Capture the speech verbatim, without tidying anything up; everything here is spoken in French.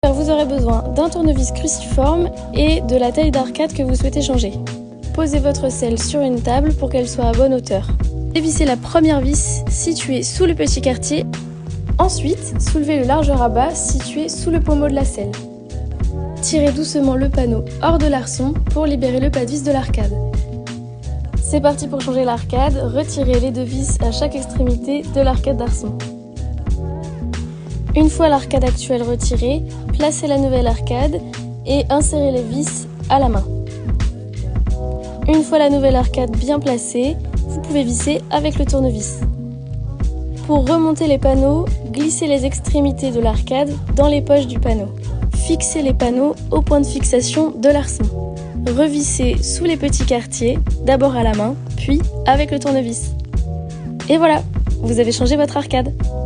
Vous aurez besoin d'un tournevis cruciforme et de la taille d'arcade que vous souhaitez changer. Posez votre selle sur une table pour qu'elle soit à bonne hauteur. Dévissez la première vis située sous le petit quartier. Ensuite, soulevez le large rabat situé sous le pommeau de la selle. Tirez doucement le panneau hors de l'arçon pour libérer le pas de vis de l'arcade. C'est parti pour changer l'arcade. Retirez les deux vis à chaque extrémité de l'arcade d'arçon. Une fois l'arcade actuelle retirée, placez la nouvelle arcade et insérez les vis à la main. Une fois la nouvelle arcade bien placée, vous pouvez visser avec le tournevis. Pour remonter les panneaux, glissez les extrémités de l'arcade dans les poches du panneau. Fixez les panneaux au point de fixation de l'arçon. Revissez sous les petits quartiers, d'abord à la main, puis avec le tournevis. Et voilà, vous avez changé votre arcade.